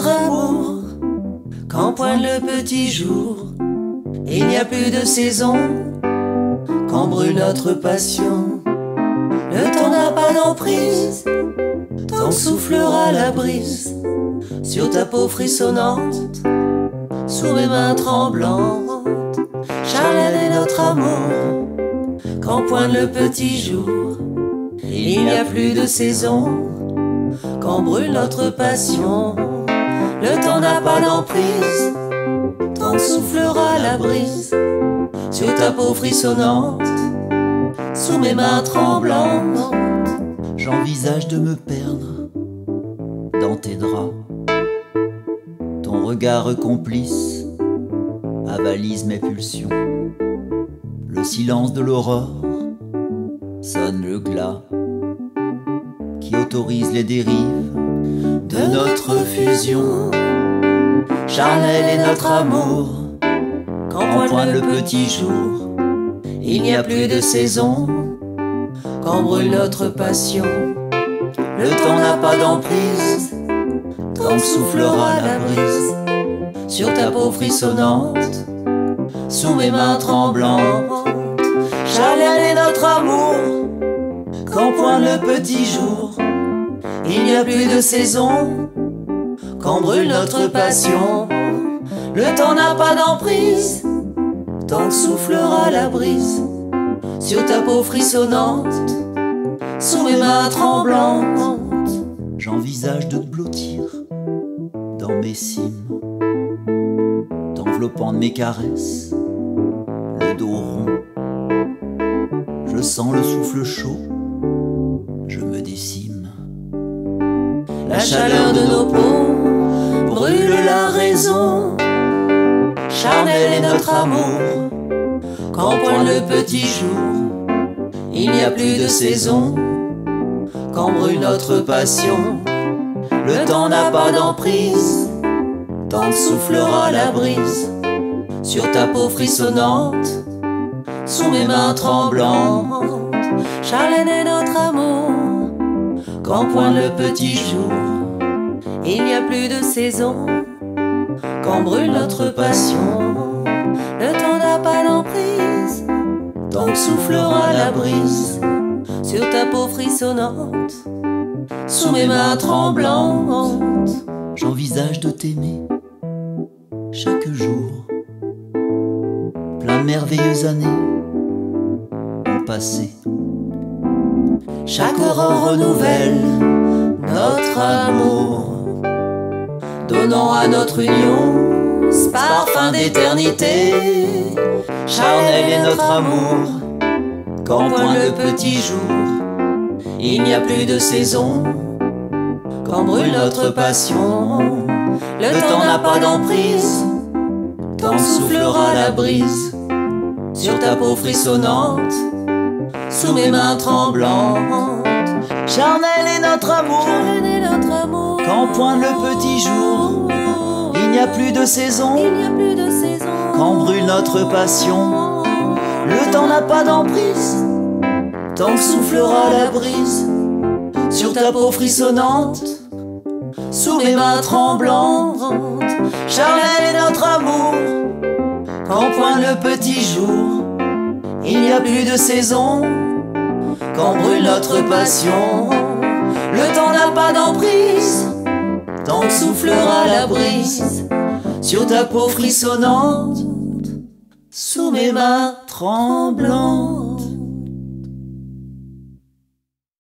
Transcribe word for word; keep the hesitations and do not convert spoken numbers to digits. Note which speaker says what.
Speaker 1: notre amour, quand pointe le petit jour, il n'y a plus de saison, quand brûle notre passion. Le temps n'a pas d'emprise, tant que soufflera la brise sur ta peau frissonnante, sous mes mains tremblantes. Charnel est notre amour, quand pointe le petit jour, il n'y a plus de saison, quand brûle notre passion. Le temps n'a pas d'emprise, tant que soufflera la brise sur ta peau frissonnante, sous mes mains tremblantes.
Speaker 2: J'envisage de me perdre dans tes draps. Ton regard complice avalise mes pulsions. Le silence de l'aurore sonne le glas qui autorise les dérives de notre fusion. Charnel est notre amour, quand pointe le petit jour, il n'y a plus de saison, quand brûle notre passion. Le temps n'a pas d'emprise, tant que soufflera la brise sur ta peau frissonnante, sous mes mains tremblantes. Charnel est notre amour, quand pointe le petit jour, il n'y a plus de saison, quand brûle notre passion. Le temps n'a pas d'emprise, tant que soufflera la brise sur ta peau frissonnante, sous mes mains tremblantes. J'envisage de te blottir dans mes cimes, t'enveloppant de mes caresses, le dos rond. Je sens le souffle chaud, je me décime.
Speaker 1: La chaleur de nos peaux brûle la raison. Charnel est notre amour, quand pointe le petit jour, il n'y a plus de saison, quand brûle notre passion. Le temps n'a pas d'emprise, tant que soufflera la brise sur ta peau frissonnante, sous mes mains tremblantes. Charnel est notre amour, quand pointe le petit jour, il n'y a plus de saison, quand brûle notre passion. Le temps n'a pas d'emprise, tant que soufflera la brise sur ta peau frissonnante, sous mes mains tremblantes.
Speaker 2: J'envisage de t'aimer chaque jour. Plein de merveilleuses années ont passé.
Speaker 1: Chaque aurore renouvelle notre amour, donnant à notre union ce parfum d'éternité. Charnel est notre amour, quand pointe le petit jour, il n'y a plus de saison, quand brûle notre passion. Le temps n'a pas d'emprise, tant que soufflera la brise sur ta peau frissonnante, sous mes mains tremblantes.
Speaker 2: Charnel est notre amour,
Speaker 1: Charnel est notre amour,
Speaker 2: quand pointe le petit jour, il n'y a plus de saison,
Speaker 1: il n'y a plus de saison,
Speaker 2: quand brûle notre passion. Le temps n'a pas d'emprise,
Speaker 1: tant que soufflera la brise sur ta peau frissonnante, sous mes mains tremblantes. Charnel est notre amour, quand pointe le petit jour, il n'y a plus de saison, quand brûle notre passion. Le temps n'a pas d'emprise, tant que soufflera la brise sur ta peau frissonnante, sous mes mains tremblantes.